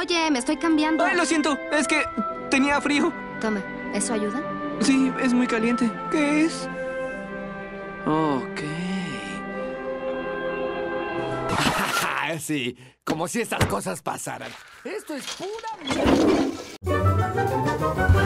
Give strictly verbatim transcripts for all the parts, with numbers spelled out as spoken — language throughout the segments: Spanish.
Oye, me estoy cambiando. Ay, lo siento, es que tenía frío. Toma, ¿eso ayuda? Sí, es muy caliente. ¿Qué es? Ok. Sí, como si estas cosas pasaran. Esto es pura mierda.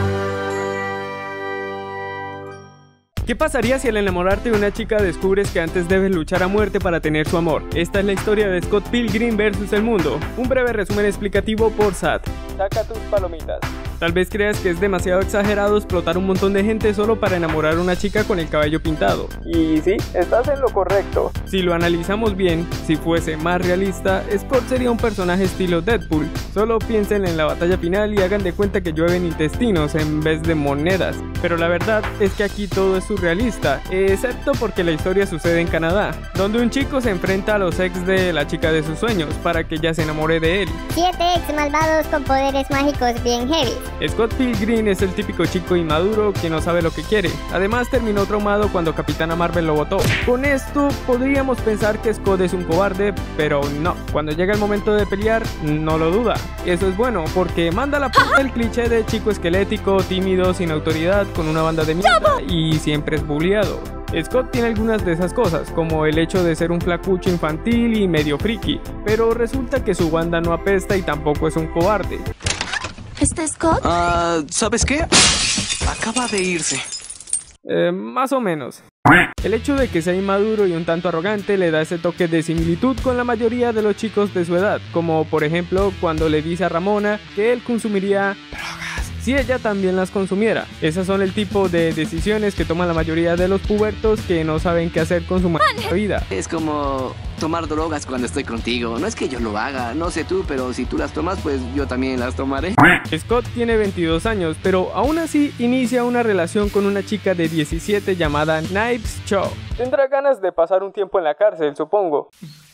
¿Qué pasaría si al enamorarte de una chica descubres que antes debes luchar a muerte para tener su amor? Esta es la historia de Scott Pilgrim versus el mundo. Un breve resumen explicativo por Sat. Saca tus palomitas. Tal vez creas que es demasiado exagerado explotar un montón de gente solo para enamorar a una chica con el cabello pintado. Y sí, estás en lo correcto. Si lo analizamos bien, si fuese más realista, Scott sería un personaje estilo Deadpool. Solo piensen en la batalla final y hagan de cuenta que llueven intestinos en vez de monedas. Pero la verdad es que aquí todo es surrealista, excepto porque la historia sucede en Canadá, donde un chico se enfrenta a los ex de la chica de sus sueños para que ella se enamore de él. Siete ex malvados con poderes mágicos bien heavy. Scott Pilgrim es el típico chico inmaduro que no sabe lo que quiere. Además terminó traumado cuando Capitana Marvel lo botó. Con esto podríamos pensar que Scott es un cobarde, pero no. Cuando llega el momento de pelear, no lo duda. Eso es bueno, porque manda la p*** el cliché de chico esquelético, tímido, sin autoridad, con una banda de mierda y siempre es bulleado. Scott tiene algunas de esas cosas, como el hecho de ser un flacucho infantil y medio friki, pero resulta que su banda no apesta y tampoco es un cobarde. ¿Está Scott? Ah, uh, ¿sabes qué? Acaba de irse. Eh, más o menos. El hecho de que sea inmaduro y un tanto arrogante le da ese toque de similitud con la mayoría de los chicos de su edad, como por ejemplo cuando le dice a Ramona que él consumiría drogas si ella también las consumiera. Esas son el tipo de decisiones que toman la mayoría de los pubertos que no saben qué hacer con su maldita vida. Es como tomar drogas cuando estoy contigo. No es que yo lo haga, no sé tú, pero si tú las tomas, pues yo también las tomaré. Scott tiene veintidós años, pero aún así inicia una relación con una chica de diecisiete llamada Knives Cho. Tendrá ganas de pasar un tiempo en la cárcel, supongo.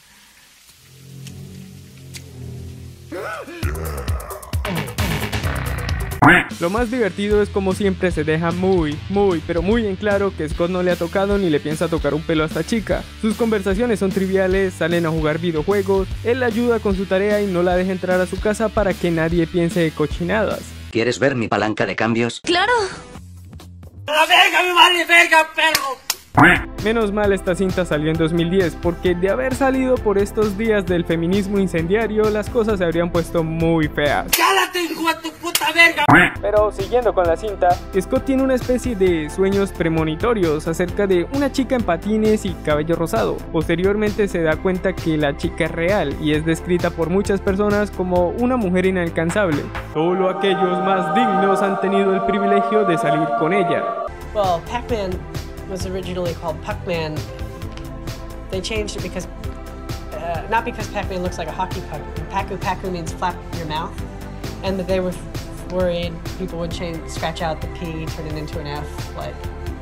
Lo más divertido es como siempre se deja muy, muy, pero muy en claro que Scott no le ha tocado ni le piensa tocar un pelo a esta chica. Sus conversaciones son triviales, salen a jugar videojuegos, él la ayuda con su tarea y no la deja entrar a su casa para que nadie piense cochinadas. ¿Quieres ver mi palanca de cambios? ¡Claro! ¡La verga, mi madre, verga, perro! Menos mal esta cinta salió en dos mil diez, porque de haber salido por estos días del feminismo incendiario, las cosas se habrían puesto muy feas. ¡Cállate, hijo de tu puta verga! Pero siguiendo con la cinta, Scott tiene una especie de sueños premonitorios acerca de una chica en patines y cabello rosado. Posteriormente se da cuenta que la chica es real y es descrita por muchas personas como una mujer inalcanzable. Solo aquellos más dignos han tenido el privilegio de salir con ella. Well, Pac-Man was originally called Puckman. They changed it because, uh, not because Pac-Man looks like a hockey puck. Paku Paku means flap your mouth, and that they were worried people would change, scratch out the P, turn it into an F, like.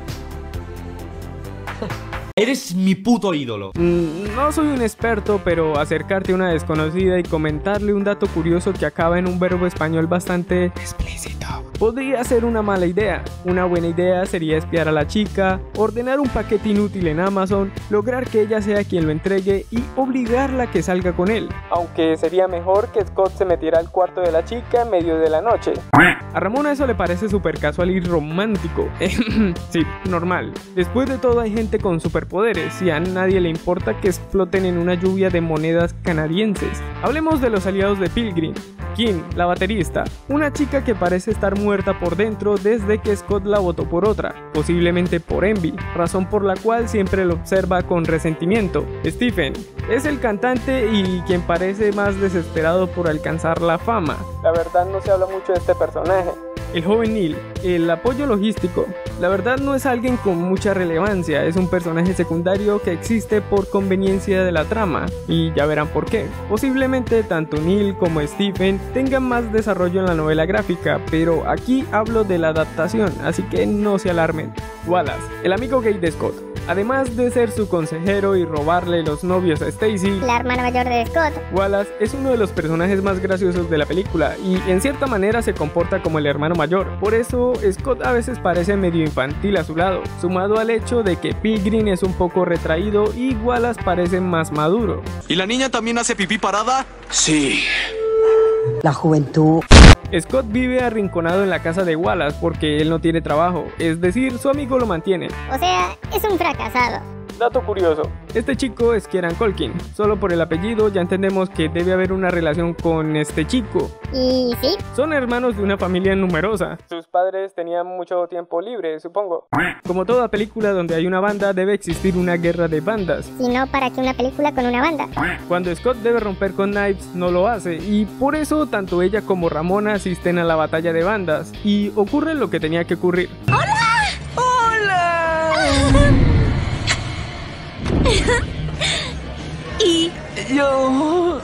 Eres mi puto ídolo. Mm, no soy un experto, pero acercarte a una desconocida y comentarle un dato curioso que acaba en un verbo español bastante explícito podría ser una mala idea. Una buena idea sería espiar a la chica, ordenar un paquete inútil en Amazon, lograr que ella sea quien lo entregue y obligarla a que salga con él. Aunque sería mejor que Scott se metiera al cuarto de la chica en medio de la noche. A Ramona eso le parece súper casual y romántico. Sí, normal. Después de todo hay gente con superpoderes y a nadie le importa que exploten en una lluvia de monedas canadienses. Hablemos de los aliados de Pilgrim. Kim, la baterista, una chica que parece estar muerta por dentro desde que Scott la votó por otra, posiblemente por envy, razón por la cual siempre lo observa con resentimiento. Stephen es el cantante y quien parece más desesperado por alcanzar la fama. La verdad no se habla mucho de este personaje. El joven Neil, el apoyo logístico, la verdad no es alguien con mucha relevancia, es un personaje secundario que existe por conveniencia de la trama, y ya verán por qué. Posiblemente tanto Neil como Stephen tengan más desarrollo en la novela gráfica, pero aquí hablo de la adaptación, así que no se alarmen. Wallace, el amigo gay de Scott. Además de ser su consejero y robarle los novios a Stacy, la hermana mayor de Scott, Wallace es uno de los personajes más graciosos de la película y en cierta manera se comporta como el hermano mayor. Por eso Scott a veces parece medio infantil a su lado, sumado al hecho de que Pilgrim es un poco retraído y Wallace parece más maduro. ¿Y la niña también hace pipí parada? Sí. La juventud. Scott vive arrinconado en la casa de Wallace porque él no tiene trabajo, es decir, su amigo lo mantiene. O sea, es un fracasado. Dato curioso, este chico es Kieran Culkin. Solo por el apellido ya entendemos que debe haber una relación con este chico. ¿Y sí? Son hermanos de una familia numerosa. Sus padres tenían mucho tiempo libre, supongo. Como toda película donde hay una banda, debe existir una guerra de bandas. Si no, ¿para qué una película con una banda? Cuando Scott debe romper con Knives, no lo hace. Y por eso tanto ella como Ramona asisten a la batalla de bandas. Y ocurre lo que tenía que ocurrir. ¡Hola! ¡Hola! Y Yo...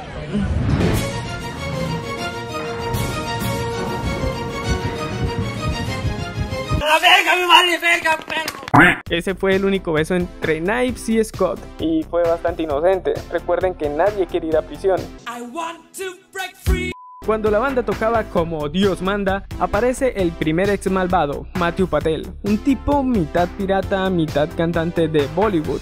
¡La verga, mi madre, verga, perro! Ese fue el único beso entre Knives y Scott. Y fue bastante inocente. Recuerden que nadie quiere ir a prisión. I want to break free. Cuando la banda tocaba como Dios manda, aparece el primer ex malvado, Matthew Patel, un tipo mitad pirata, mitad cantante de Bollywood.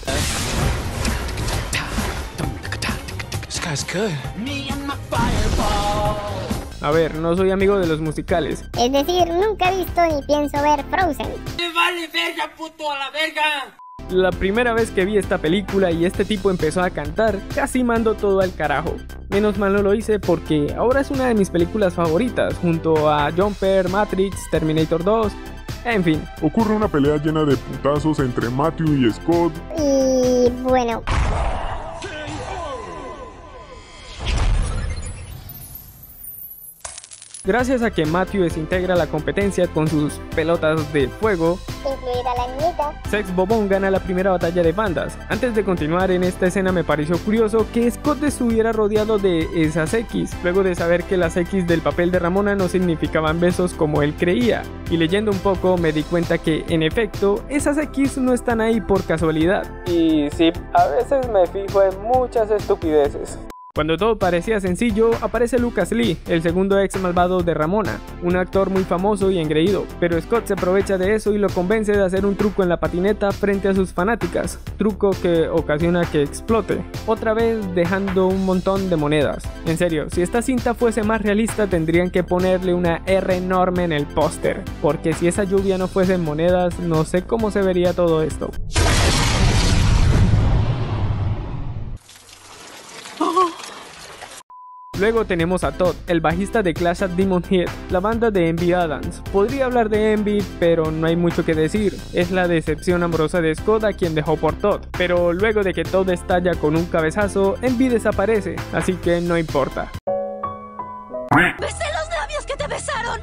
A ver, no soy amigo de los musicales. Es decir, nunca he visto ni pienso ver Frozen. ¡Me vale verga, puto, a la verga! La primera vez que vi esta película y este tipo empezó a cantar, casi mando todo al carajo. Menos mal no lo hice porque ahora es una de mis películas favoritas, junto a Jumper, Matrix, Terminator dos, en fin. Ocurre una pelea llena de putazos entre Matthew y Scott. Y bueno... Gracias a que Matthew desintegra la competencia con sus pelotas de fuego, incluida la niñita, Sex Bobón gana la primera batalla de bandas. Antes de continuar en esta escena me pareció curioso que Scott estuviera rodeado de esas X, luego de saber que las X del papel de Ramona no significaban besos como él creía. Y leyendo un poco me di cuenta que, en efecto, esas X no están ahí por casualidad. Y sí, a veces me fijo en muchas estupideces. Cuando todo parecía sencillo, aparece Lucas Lee, el segundo ex malvado de Ramona, un actor muy famoso y engreído, pero Scott se aprovecha de eso y lo convence de hacer un truco en la patineta frente a sus fanáticas, truco que ocasiona que explote, otra vez dejando un montón de monedas. En serio, si esta cinta fuese más realista tendrían que ponerle una R enorme en el póster, porque si esa lluvia no fuese en monedas, no sé cómo se vería todo esto. Luego tenemos a Todd, el bajista de Clash at Demon Head, la banda de Envy Adams. Podría hablar de Envy, pero no hay mucho que decir. Es la decepción amorosa de Scott a quien dejó por Todd. Pero luego de que Todd estalla con un cabezazo, Envy desaparece, así que no importa. ¡Besé los labios que te besaron!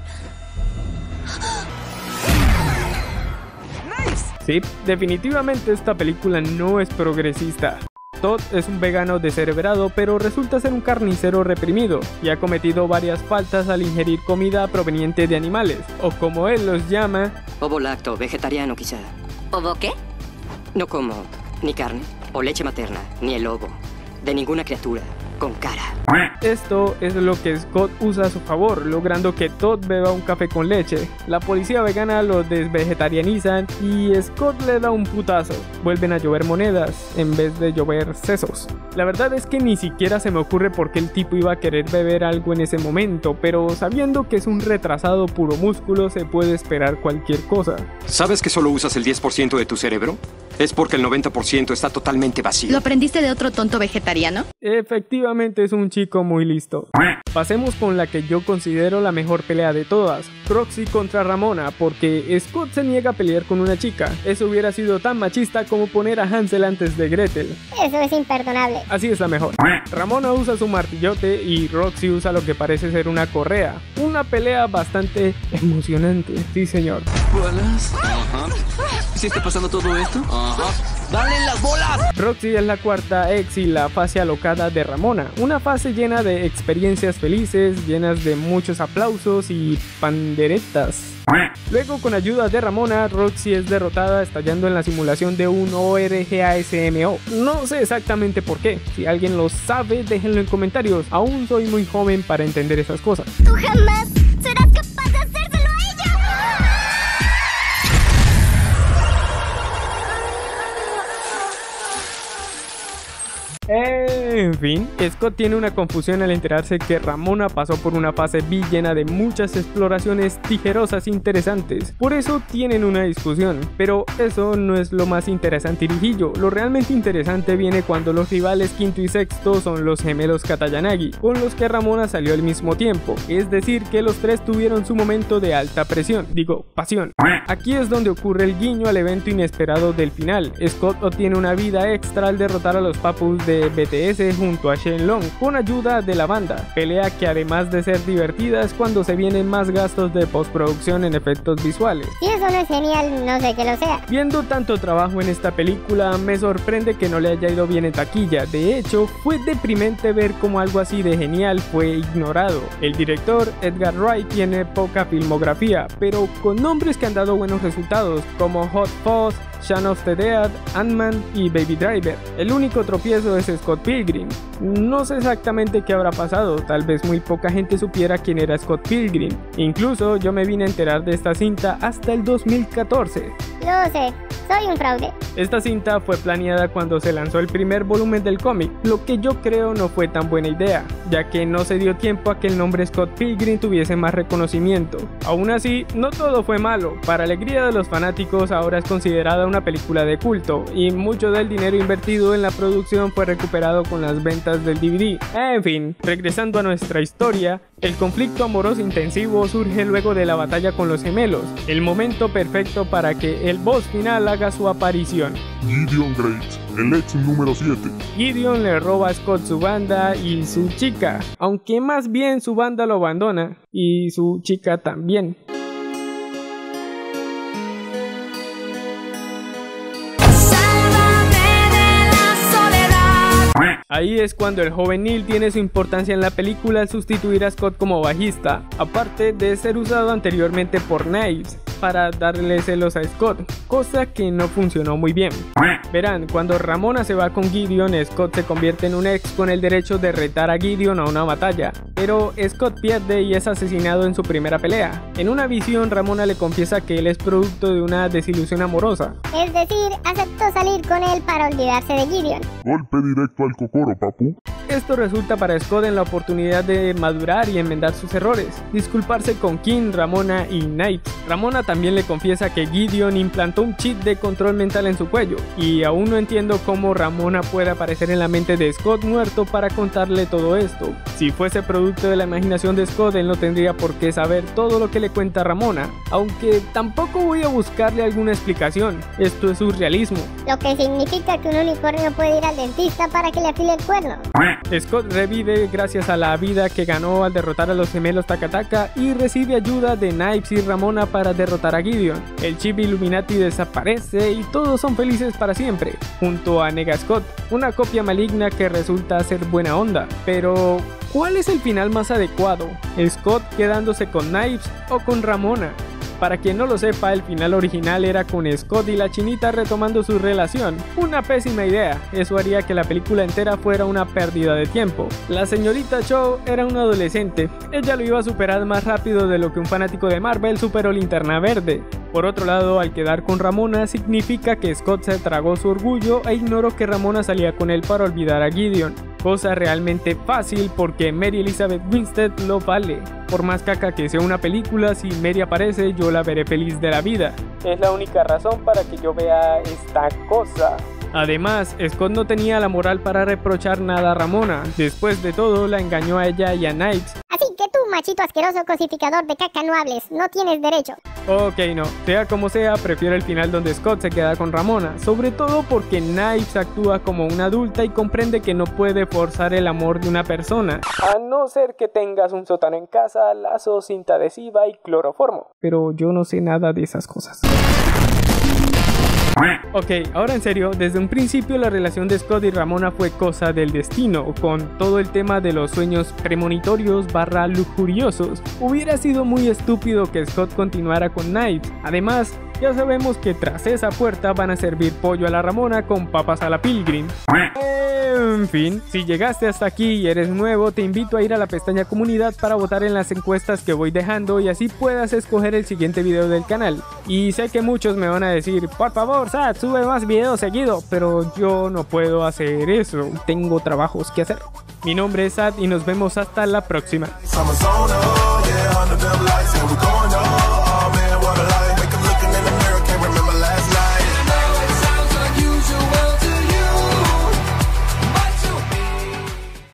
Sí, definitivamente esta película no es progresista. Todd es un vegano descerebrado, pero resulta ser un carnicero reprimido y ha cometido varias faltas al ingerir comida proveniente de animales, o como él los llama, ovo-lacto, vegetariano quizá. ¿Ovo qué? No como ni carne o leche materna, ni el ovo, de ninguna criatura con cara. Esto es lo que Scott usa a su favor, logrando que Todd beba un café con leche. La policía vegana lo desvegetarianizan y Scott le da un putazo. Vuelven a llover monedas en vez de llover sesos. La verdad es que ni siquiera se me ocurre por qué el tipo iba a querer beber algo en ese momento, pero sabiendo que es un retrasado puro músculo se puede esperar cualquier cosa. ¿Sabes que solo usas el diez por ciento de tu cerebro? Es porque el noventa por ciento está totalmente vacío. ¿Lo aprendiste de otro tonto vegetariano? Efectivamente es un chico muy listo. Pasemos con la que yo considero la mejor pelea de todas, Roxy contra Ramona, porque Scott se niega a pelear con una chica. Eso hubiera sido tan machista como poner a Hansel antes de Gretel. Eso es imperdonable. Así es la mejor. Ramona usa su martillote y Roxy usa lo que parece ser una correa. Una pelea bastante emocionante, sí señor. ¿Bolas? Ajá. ¿Sí está pasando todo esto? Ajá. ¡Dale las bolas! Roxy es la cuarta ex y la fase alocada de Ramona. Una fase llena de experiencias felices, llenas de muchos aplausos y panderetas. Luego, con ayuda de Ramona, Roxy es derrotada estallando en la simulación de un ORGASMO. No sé exactamente por qué. Si alguien lo sabe, déjenlo en comentarios. Aún soy muy joven para entender esas cosas. Tú jamás serás capaz de hacérselo a ella. ¡Eh! En fin, Scott tiene una confusión al enterarse que Ramona pasó por una fase B llena de muchas exploraciones tijerosas interesantes. Por eso tienen una discusión, pero eso no es lo más interesante, Irijillo. Lo realmente interesante viene cuando los rivales quinto y sexto son los gemelos Katayanagi, con los que Ramona salió al mismo tiempo. Es decir, que los tres tuvieron su momento de alta presión, digo, pasión. Aquí es donde ocurre el guiño al evento inesperado del final. Scott obtiene una vida extra al derrotar a los papus de B T S junto a Shenlong, con ayuda de la banda, pelea que además de ser divertida es cuando se vienen más gastos de postproducción en efectos visuales. Si eso no es genial, no sé que lo sea. Viendo tanto trabajo en esta película, me sorprende que no le haya ido bien en taquilla. De hecho, fue deprimente ver cómo algo así de genial fue ignorado. El director, Edgar Wright, tiene poca filmografía, pero con nombres que han dado buenos resultados, como Hot Fuzz, Shaun of the Dead, Ant-Man y Baby Driver. El único tropiezo es Scott Pilgrim. No sé exactamente qué habrá pasado, tal vez muy poca gente supiera quién era Scott Pilgrim. Incluso yo me vine a enterar de esta cinta hasta el dos mil catorce. Lo sé, soy un fraude. Esta cinta fue planeada cuando se lanzó el primer volumen del cómic, lo que yo creo no fue tan buena idea, ya que no se dio tiempo a que el nombre Scott Pilgrim tuviese más reconocimiento. Aún así, no todo fue malo. Para alegría de los fanáticos, ahora es considerada una película de culto, y mucho del dinero invertido en la producción fue recuperado con las ventas del D V D. En fin, regresando a nuestra historia, el conflicto amoroso intensivo surge luego de la batalla con los gemelos, el momento perfecto para que el boss final haga su aparición. Gideon Graves, el ex número siete. Gideon le roba a Scott su banda y su chica, aunque más bien su banda lo abandona, y su chica también. Ahí es cuando el joven Neil tiene su importancia en la película al sustituir a Scott como bajista, aparte de ser usado anteriormente por Knives para darle celos a Scott, cosa que no funcionó muy bien. Verán, cuando Ramona se va con Gideon, Scott se convierte en un ex con el derecho de retar a Gideon a una batalla, pero Scott pierde y es asesinado en su primera pelea. En una visión, Ramona le confiesa que él es producto de una desilusión amorosa. Es decir, aceptó salir con él para olvidarse de Gideon. Golpe directo al cocoro, papu. Esto resulta para Scott en la oportunidad de madurar y enmendar sus errores, disculparse con Kim, Ramona y Knight. Ramona también le confiesa que Gideon implantó un chip de control mental en su cuello, y aún no entiendo cómo Ramona puede aparecer en la mente de Scott muerto para contarle todo esto. Si fuese producto de la imaginación de Scott, él no tendría por qué saber todo lo que le cuenta Ramona, aunque tampoco voy a buscarle alguna explicación. Esto es surrealismo. Lo que significa que un unicornio puede ir al dentista para que le afile el cuerno. Scott revive gracias a la vida que ganó al derrotar a los gemelos Takataka y recibe ayuda de Knives y Ramona para derrotar a Gideon. El chip Illuminati desaparece y todos son felices para siempre, junto a Nega Scott, una copia maligna que resulta ser buena onda. Pero ¿cuál es el final más adecuado? ¿Scott quedándose con Knives o con Ramona? Para quien no lo sepa, el final original era con Scott y la chinita retomando su relación. Una pésima idea, eso haría que la película entera fuera una pérdida de tiempo. La señorita Cho era una adolescente, ella lo iba a superar más rápido de lo que un fanático de Marvel superó Linterna Verde. Por otro lado, al quedar con Ramona significa que Scott se tragó su orgullo e ignoró que Ramona salía con él para olvidar a Gideon. Cosa realmente fácil porque Mary Elizabeth Winstead lo vale. Por más caca que sea una película, si Mary aparece yo la veré feliz de la vida. Es la única razón para que yo vea esta cosa. Además, Scott no tenía la moral para reprochar nada a Ramona. Después de todo, la engañó a ella y a Knives. Así que tú, machito asqueroso cosificador de caca, no hables, no tienes derecho. Ok, no, sea como sea, prefiero el final donde Scott se queda con Ramona, sobre todo porque Knives actúa como una adulta y comprende que no puede forzar el amor de una persona, a no ser que tengas un sótano en casa, lazo, cinta adhesiva y cloroformo. Pero yo no sé nada de esas cosas. Ok, ahora en serio, desde un principio la relación de Scott y Ramona fue cosa del destino, con todo el tema de los sueños premonitorios barra lujuriosos. Hubiera sido muy estúpido que Scott continuara con Knives. Además, ya sabemos que tras esa puerta van a servir pollo a la Ramona con papas a la Pilgrim. En fin, si llegaste hasta aquí y eres nuevo, te invito a ir a la pestaña comunidad para votar en las encuestas que voy dejando y así puedas escoger el siguiente video del canal. Y sé que muchos me van a decir, por favor Sad, sube más videos seguido, pero yo no puedo hacer eso, tengo trabajos que hacer. Mi nombre es Sad y nos vemos hasta la próxima.